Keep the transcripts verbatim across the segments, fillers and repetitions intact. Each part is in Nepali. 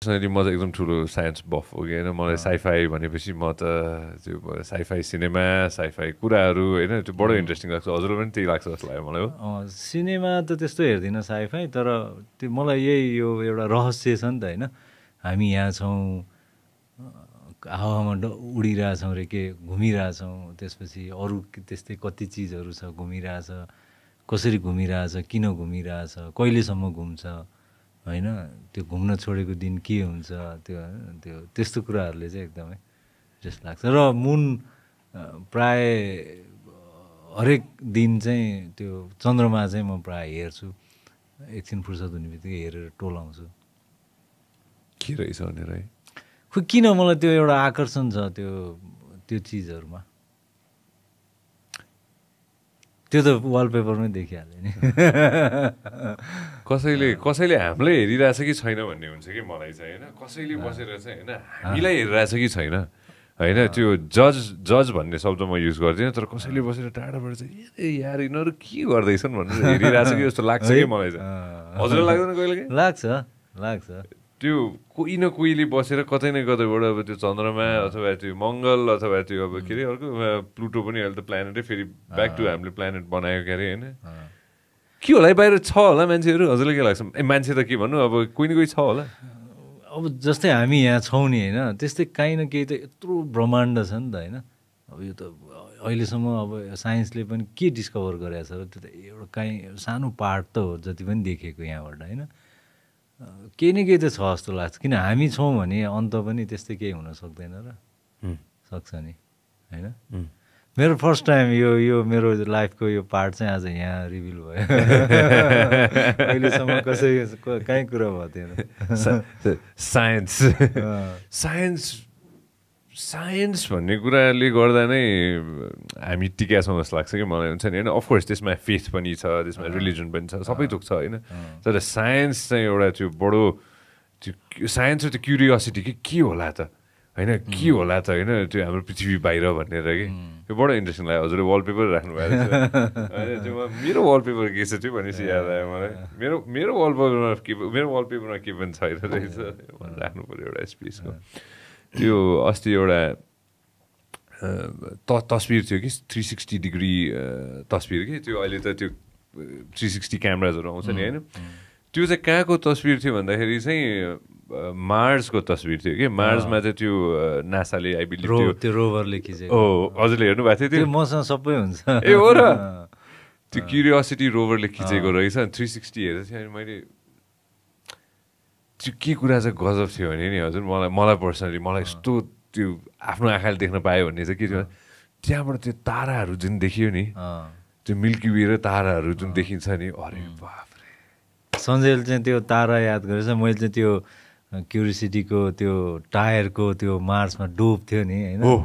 पर्सनली म त एकदम ठुलो साइन्स बफ हो कि होइन मलाई साइफाई भनेपछि म त त्यो साइफाई सिनेमा साइफाई कुराहरू होइन त्यो बडो इन्ट्रेस्टिङ लाग्छ हजुरलाई पनि त्यही लाग्छ जस्तो लाग्यो मलाई हो सिनेमा त त्यस्तो हेर्दिनँ साइफाई तर त्यो मलाई यही यो एउटा रहस्य छ नि त होइन हामी यहाँ छौँ हावामा उडिरहेछौँ रे के घुमिरहेछौँ त्यसपछि अरू त्यस्तै कति चिजहरू छ घुमिरहेछ कसरी घुमिरहेछ किन घुमिरहेछ कहिलेसम्म घुम्छ होइन त्यो घुम्न छोडेको दिन के हुन्छ त्यो त्यो त्यस्तो कुराहरूले चाहिँ एकदमै इन्ट्रेस्ट लाग्छ र मुन प्राय हरेक दिन चाहिँ त्यो चन्द्रमा चाहिँ म प्राय हेर्छु एकछिन फुर्सद हुने बित्तिकै हेरेर टोलाउँछु के रहेछ भनेर है खै किन मलाई त्यो एउटा आकर्षण छ त्यो त्यो चिजहरूमा त्यो त वालपेपरमै देखिहाल्यो नि कसैले कसैले हामीलाई हेरिरहेछ कि छैन भन्ने हुन्छ कि मलाई चाहिँ होइन कसैले बसेर चाहिँ होइन हामीलाई हेरिरहेछ कि छैन होइन त्यो जज जज भन्ने शब्द म युज गर्दिनँ तर कसैले बसेर टाढाबाट चाहिँ ए यार यिनीहरू के गर्दैछन् भनेर हेरिरहेछ कि जस्तो लाग्छ कि मलाई चाहिँ हजुरलाई लाग्दैन कहिले लाग्छ लाग्छ त्यो कोही न कोहीले बसेर कतै न कतैबाट अब त्यो चन्द्रमा अथवा त्यो मङ्गल अथवा त्यो अब के अरे अर्को प्लुटो पनि अहिले त प्लानेटै फेरि ब्याक टु हामीले प्लानेट बनायो के अरे होइन के होला है बाहिर छ होला मान्छेहरू हजुरलाई के लाग्छ ए मान्छे त के भन्नु अब कोही न कोही छ होला अब जस्तै हामी यहाँ छौँ नि होइन त्यस्तै काहीँ न केही त यत्रो ब्रह्माण्ड छ नि त होइन अब यो त अहिलेसम्म अब साइन्सले पनि के डिस्कभर गरेको छ र त्यो त एउटा काहीँ सानो पार्ट त हो जति पनि देखेको यहाँबाट होइन केही न केही त छ जस्तो लाग्छ किन हामी छौँ भने अन्त पनि त्यस्तै केही हुन सक्दैन र सक्छ नि होइन मेरो फर्स्ट टाइम यो यो मेरो लाइफको यो पार्ट चाहिँ आज यहाँ रिभिल भयो अहिलेसम्म कसै कहीँ कुरा भएको थिएन साइन्स साइन्स साइन्स भन्ने कुराले गर्दा नै हामी टिका छौँ जस्तो लाग्छ कि मलाई हुन्छ नि होइन अफकोर्स त्यसमा फेथ पनि छ त्यसमा रिलिजन पनि छ सबै थोक छ होइन तर साइन्स चाहिँ एउटा त्यो बडो त्यो साइन्स र त्यो क्युरियोसिटी कि के होला त होइन के होला त होइन त्यो हाम्रो पृथ्वी बाहिर भनेर कि त्यो बडो इन्ट्रेस्टिङ लाग्यो हजुरले वालपेपर राख्नु भएको होइन त्यो मेरो वालपेपर के छ त्यो भनेपछि याद आयो मलाई मेरो मेरो वालपेपरमा के मेरो वालपेपरमा के पनि छैन रहेछ राख्नु पऱ्यो एउटा स्पेसको त्यो अस्ति एउटा त तस्बिर थियो कि थ्री सिक्सटी डिग्री तस्बिर कि त्यो अहिले त त्यो थ्री सिक्सटी क्यामराजहरू आउँछ नि होइन त्यो चाहिँ कहाँको तस्बिर थियो भन्दाखेरि चाहिँ मार्सको तस्बिर थियो कि मार्समा चाहिँ त्यो नासाले आई बिलिभ त्यो त्यो रोभरले खिचेको हो हजुरले हेर्नु भएको थियो त्यो मसँग सबै हुन्छ ए हो र त्यो क्युरियोसिटी रोभरले खिचेको रहेछ थ्री सिक्सटी हेरेको थियो अनि मैले त्यो के कुरा चाहिँ गजब थियो भने नि हजुर मलाई मलाई पर्सनली मलाई यस्तो त्यो आफ्नो आँखाले देख्न पायो भन्ने चाहिँ के थियो त्यहाँबाट त्यो ताराहरू जुन देखियो नि त्यो मिल्की वे र ताराहरू जुन देखिन्छ नि अरे बाफरे सञ्जयले चाहिँ त्यो तारा याद गरेछ मैले चाहिँ त्यो क्युरियोसिटीको त्यो टायरको त्यो मार्समा डोब थियो नि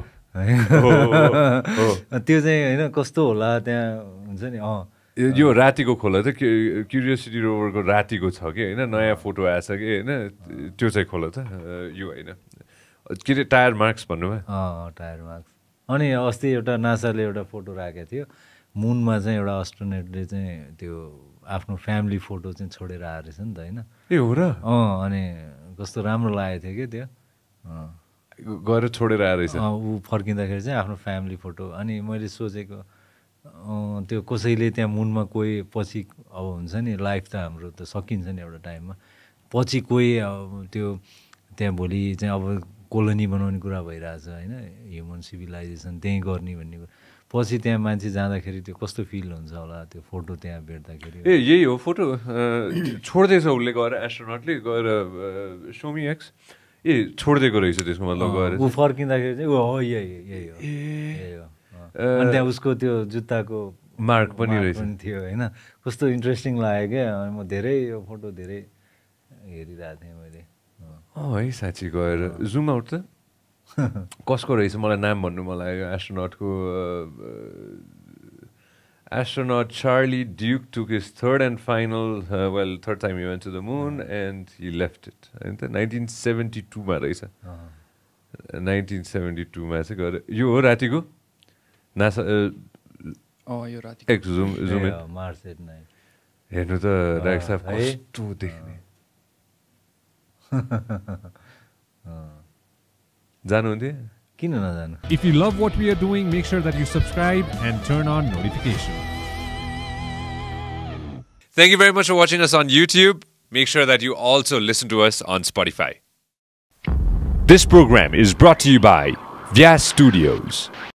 होइन त्यो चाहिँ होइन कस्तो होला त्यहाँ हुन्छ नि अँ यो रातिको खोला त क्युरियोसिटी रोभरको रातिको छ कि होइन नयाँ फोटो आएछ कि होइन त्यो चाहिँ खोला त यो होइन के अरे टायर मार्क्स भन्नुभयो अँ टायर मार्क्स अनि अस्ति एउटा नासाले एउटा फोटो राखेको थियो मुनमा चाहिँ एउटा अस्ट्रोनेटले चाहिँ त्यो आफ्नो फ्यामिली फोटो चाहिँ छोडेर आएको रहेछ नि त होइन ए हो र अँ अनि कस्तो राम्रो लागेको थियो कि त्यो गएर छोडेर आएर रहेछ ऊ फर्किँदाखेरि चाहिँ आफ्नो फ्यामिली फोटो अनि मैले सोचेको त्यो कसैले त्यहाँ मुनमा कोही पछि अब हुन्छ नि लाइफ त हाम्रो त सकिन्छ नि एउटा टाइममा पछि कोही अब त्यो त्यहाँ भोलि चाहिँ अब कोलोनी बनाउने कुरा भइरहेछ होइन ह्युमन सिभिलाइजेसन त्यहीँ गर्ने भन्ने कुरा पछि त्यहाँ मान्छे जाँदाखेरि त्यो कस्तो फिल हुन्छ होला त्यो फोटो त्यहाँ भेट्दाखेरि ए यही हो फोटो छोड्दैछ उसले गएर एस्ट्रोनटले गएर सोमी एक्स ए छोडिदिएको रहेछ त्यसको मतलब गएर ऊ फर्किँदाखेरि चाहिँ हो यही यही हो यही हो अनि त्यहाँ उसको त्यो जुत्ताको मार्क पनि रहेछ थियो होइन कस्तो इन्ट्रेस्टिङ लाग्यो क्या अनि म धेरै यो फोटो धेरै हेरिरहेको थिएँ मैले अँ है साँच्ची गएर जुम आउट त कसको रहेछ मलाई नाम भन्नु मन लाग्यो एस्ट्रोनटको astronaut Charlie Duke took his third and final well third time he went to the moon and he left it होइन त नाइन्टिन सेभेन्टी टूमा रहेछ नाइन्टिन सेभेन्टी टूमा चाहिँ गएर यो हो रातिको नासा यो राति एक zoom zoom March at nine हेर्नु त डाइरेक्ट साहब कस्तो देख्ने जानुहुन्थ्यो? किन नजानु? If you love what we are doing, make sure that you subscribe and turn on notifications. Thank you very much for watching us on YouTube. Make sure that you also listen to us on Spotify. This program is brought to you by Vyas Studios.